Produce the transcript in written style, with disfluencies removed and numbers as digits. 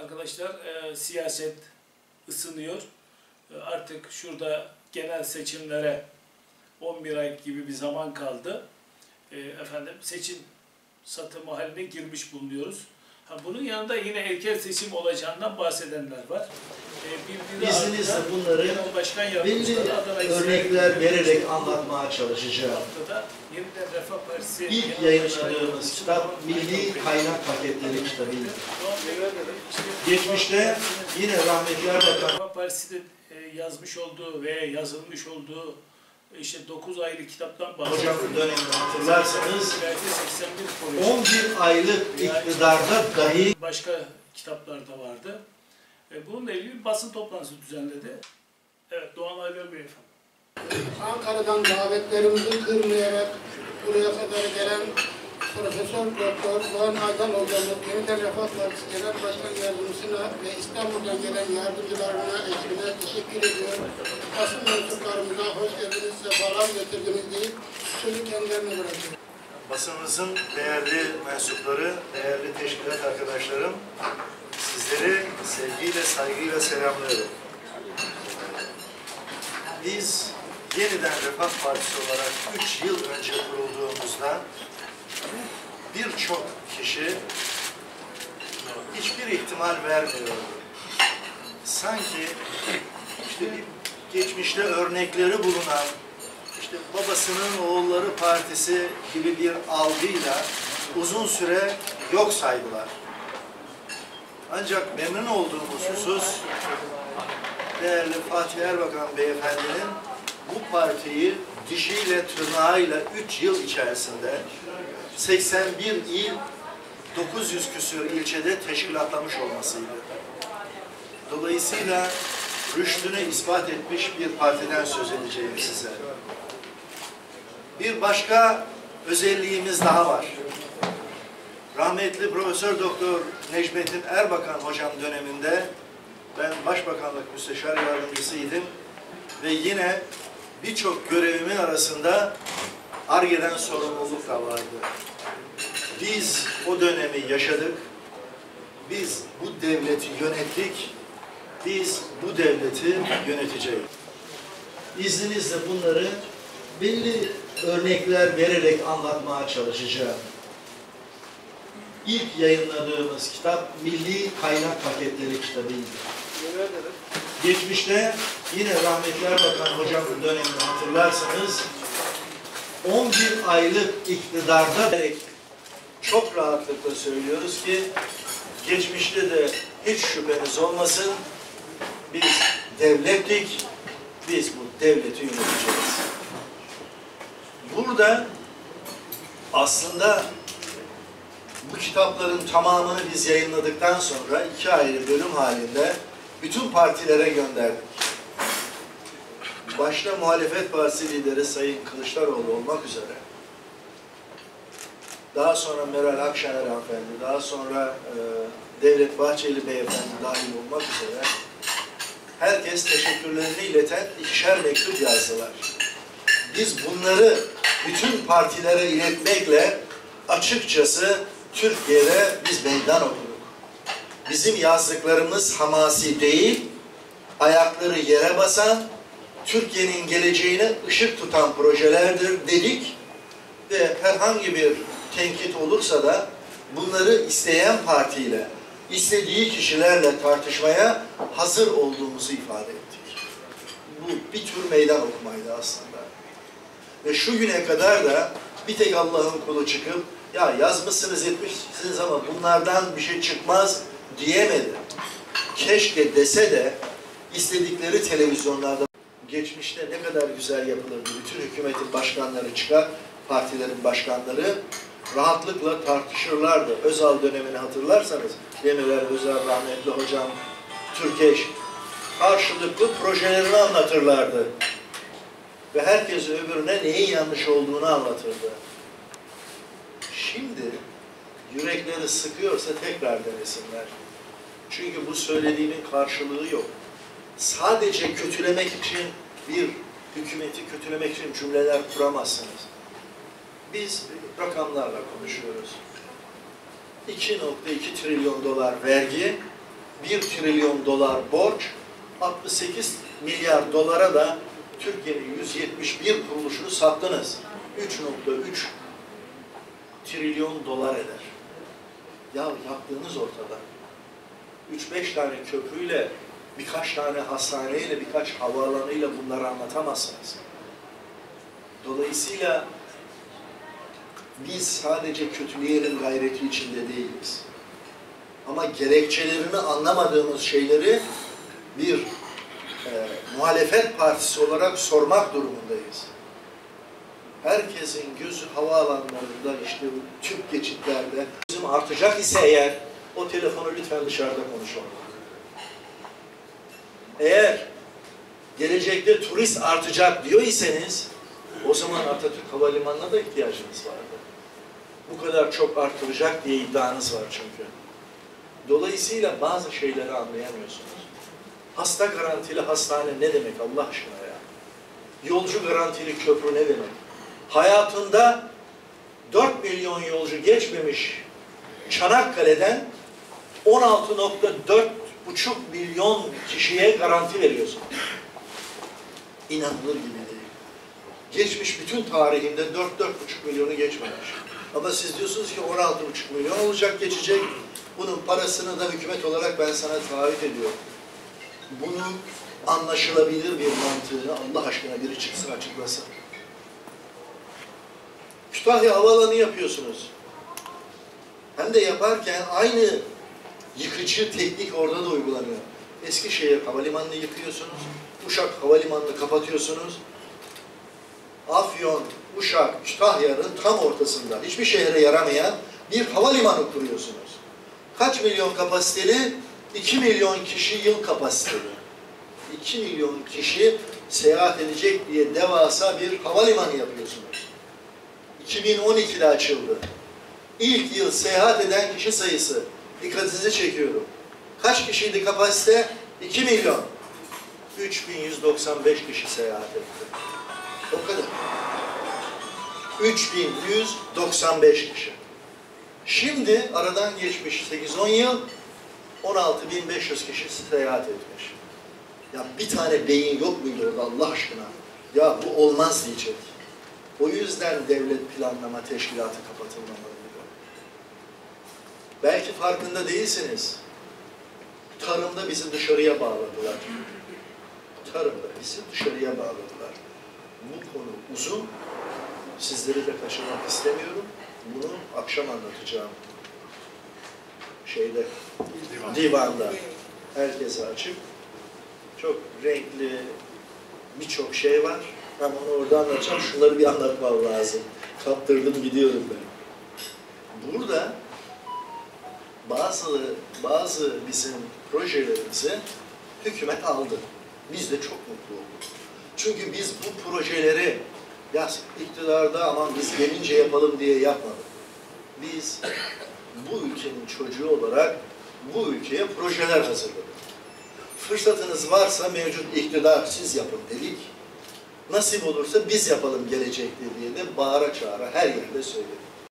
Arkadaşlar siyaset ısınıyor. Artık şurada genel seçimlere 11 ay gibi bir zaman kaldı. Seçim satımı haline girmiş bulunuyoruz. Bunun yanında yine erken seçim olacağından bahsedenler var. İzninizle bunları belli örnekler vererek anlatmaya çalışacağım. Yeniden Refah Partisi İlk yayınladığımız kitap Milli Kaynak Paketleri kitabıydı. Geçmişte yine rahmetli Erbakan Refah Partisi'nin yazmış olduğu ve yazılmış olduğu 9 aylık kitaptan bahsediyor. hocam dönemini hatırlarsanız 81 11 aylık iktidarda dahi başka kitaplar da vardı. Bununla ilgili bir basın toplantısı düzenledi. Evet, Doğan Aydın Bey efendim. Ankara'dan davetlerimizi kırmayarak buraya kadar gelen Profesör Doktor Doğan Aydın hocamız, Yeniden Refah Partisi Genel Başkan Yardımcısına ve İstanbul'dan gelen yardımcılarına, ekibine teşekkür ediyorum. Basın mensuplarımıza hoş geldiniz, sefalar getirdiniz deyip sözü kendilerine bırakıyorum. basınımızın değerli mensupları, değerli teşkilat arkadaşlarım, sizleri sevgiyle, saygıyla selamlıyorum. Biz Yeniden Refah Partisi olarak 3 yıl önce kurulduğumuzda birçok kişi hiçbir ihtimal vermiyordu. Sanki işte geçmişte örnekleri bulunan babasının oğulları partisi gibi bir algıyla uzun süre yok saydılar. Ancak memnun olduğumuz husus, değerli Fatih Erbakan beyefendinin bu partiyi dişiyle tırnağıyla 3 yıl içerisinde 81 il 900 küsur ilçede teşkilatlamış olmasıydı. Dolayısıyla rüştünü ispat etmiş bir partiden söz edeceğim size. Bir başka özelliğimiz daha var. Rahmetli Profesör Doktor Necmettin Erbakan hocam döneminde ben Başbakanlık Müsteşar Yardımcısıydım ve yine birçok görevimin arasında Ar-Ge'den sorumluluk da vardı. Biz o dönemi yaşadık. Biz bu devleti yönettik. Biz bu devleti yöneteceğiz. İzninizle bunları belli örnekler vererek anlatmaya çalışacağım. İlk yayınladığımız kitap Milli Kaynak Paketleri kitabıydı. Geçmişte yine rahmetli Erbakan hocam dönemini hatırlarsanız 11 aylık iktidarda çok rahatlıkla söylüyoruz ki geçmişte de hiç şüpheniz olmasın, biz devlettik, biz bu devleti yöneteceğiz. Burada aslında bu kitapların tamamını biz yayınladıktan sonra 2 ayrı bölüm halinde bütün partilere gönderdik. Başta muhalefet partisi lideri Sayın Kılıçdaroğlu olmak üzere, daha sonra Meral Akşener hanımefendi, daha sonra Devlet Bahçeli beyefendi dahil olmak üzere herkes teşekkürlerini ileten 2'şer mektup yazdılar. Biz bunları bütün partilere iletmekle açıkçası Türkiye'de biz meydan okuduk. Bizim yazdıklarımız hamasi değil, ayakları yere basan, Türkiye'nin geleceğine ışık tutan projelerdir dedik ve herhangi bir tenkit olursa da bunları isteyen partiyle, istediği kişilerle tartışmaya hazır olduğumuzu ifade ettik. Bu bir tür meydan okumaydı aslında. Ve şu güne kadar da bir tek Allah'ın kulu çıkıp ya yazmışsınız etmişsiniz ama bunlardan bir şey çıkmaz diyemedi. Keşke dese de istedikleri televizyonlarda geçmişte ne kadar güzel yapılırdı. Bütün hükümetin başkanları çıkar, partilerin başkanları rahatlıkla tartışırlardı. Özal dönemini hatırlarsanız Demirel Özal rahmetli hocam Türkeş karşılıklı projelerini anlatırlardı. Ve herkes öbürüne neyin yanlış olduğunu anlatırdı. Şimdi yürekleri sıkıyorsa tekrar denesinler. Çünkü bu söylediğinin karşılığı yok. Sadece kötülemek için bir hükümeti kötülemek için cümleler kuramazsınız. Biz rakamlarla konuşuyoruz. 2,2 trilyon dolar vergi 1 trilyon dolar borç, 68 milyar dolara da Türkiye'nin 171 kuruluşunu sattınız. 3,3 trilyon dolar eder. Ya yaptığınız ortada. 3-5 tane köprüyle, birkaç tane hastaneyle, birkaç havaalanıyla bunları anlatamazsınız. Dolayısıyla biz sadece kötüleyenin gayreti içinde değiliz. Ama gerekçelerini anlamadığımız şeyleri bir muhalefet partisi olarak sormak durumundayız. Herkesin gözü havaalanlarında, işte tüp geçitlerde bizim artacak ise eğer, o telefonu lütfen dışarıda konuşalım. Eğer gelecekte turist artacak diyor iseniz, o zaman Atatürk Havalimanı'na da ihtiyacınız vardı. Bu kadar çok arttıracak diye iddianız var çünkü. Dolayısıyla bazı şeyleri anlayamıyorsunuz. Hasta garantili hastane ne demek Allah aşkına ya? Yolcu garantili köprü ne demek? Hayatında 4 milyon yolcu geçmemiş Çanakkale'den 16,4,5 milyon kişiye garanti veriyorsun. İnanılır gibi değil. Geçmiş bütün tarihinde 4-4,5 milyonu geçmemiş. Ama siz diyorsunuz ki 16,5 milyon olacak, geçecek. Bunun parasını da hükümet olarak ben sana taahhüt ediyorum. Bunun anlaşılabilir bir mantığını Allah aşkına biri çıksın açıklasın. Kütahya Havaalanı yapıyorsunuz. Hem de yaparken aynı yıkıcı teknik orada da uygulanıyor. Eskişehir Havalimanı'nı yıkıyorsunuz. Uşak Havalimanı'nı kapatıyorsunuz. Afyon, Uşak, Kütahya'nın tam ortasında hiçbir şehre yaramayan bir havalimanı kuruyorsunuz. Kaç milyon kapasiteli? 2 milyon kişi yıl kapasiteli. 2 milyon kişi seyahat edecek diye devasa bir havalimanı yapıyorsunuz. 2012'de açıldı. İlk yıl seyahat eden kişi sayısı, dikkatinizi çekiyorum. Kaç kişiydi kapasite? 2 milyon. 3.195 kişi seyahat etti. O kadar. 3.195 kişi. Şimdi aradan geçmiş 8-10 yıl 16.500 kişi seyahat etmiş. Ya bir tane beyin yok muydu orada Allah aşkına? Ya bu olmaz diyecek. O yüzden devlet planlama teşkilatı kapatılmamalıydı. Belki farkında değilsiniz. Tarımda bizi dışarıya bağladılar. Tarımda bizi dışarıya bağladılar. Bu konu uzun. Sizleri de kaçırmak istemiyorum. Bunu akşam anlatacağım. Divanda. Herkese açık. Çok renkli birçok şey var. Ama onu orada anlatacağım. Şunları bir anlatmam lazım. Kaptırdım gidiyorum ben. Burada bazı bizim projelerimizi hükümet aldı. Biz de çok mutlu olduk. Çünkü biz bu projeleri ya iktidarda aman biz gelince yapalım diye yapmadık. Biz bu ülkenin çocuğu olarak bu ülkeye projeler hazırladık. Fırsatınız varsa mevcut iktidar siz yapın dedik. Nasip olursa biz yapalım gelecekte diye de bağıra çağıra her yerde söyledik.